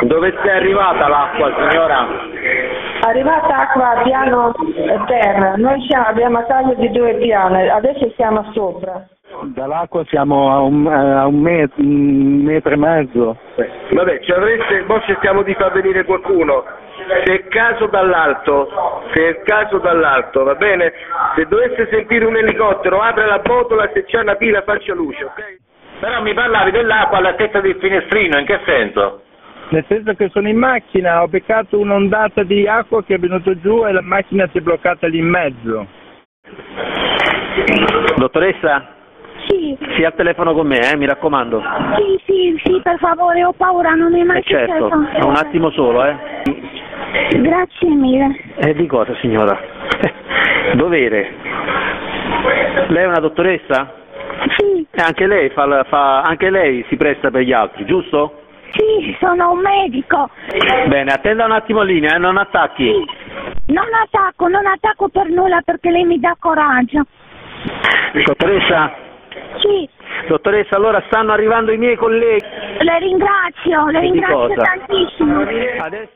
Dove sei arrivata l'acqua, signora? Arrivata acqua a piano terra, noi abbiamo a taglio di 2 piani, adesso siamo sopra. Dall'acqua siamo a un metro e mezzo. Vabbè, mo cerchiamo di far venire qualcuno. Se è caso dall'alto, va bene? Se dovesse sentire un elicottero, apre la botola, se c'è una pila faccia luce, ok? Però mi parlavi dell'acqua all'altezza del finestrino, in che senso? Nel senso che sono in macchina, ho beccato un'ondata di acqua che è venuto giù e la macchina si è bloccata lì in mezzo. Dottoressa? Sì. Sia al telefono con me, mi raccomando. Sì, per favore, ho paura, non è mai certo, successo. un attimo solo, Grazie mille. Di cosa, signora? Dovere. Lei è una dottoressa? Sì. Anche lei anche lei si presta per gli altri, giusto? Sì, sono un medico. Bene, attenda un attimo in linea, non attacchi. Sì. Non attacco per nulla perché lei mi dà coraggio. Dottoressa? Sì. Dottoressa, allora stanno arrivando i miei colleghi. Le ringrazio cosa? tantissimo. Adesso...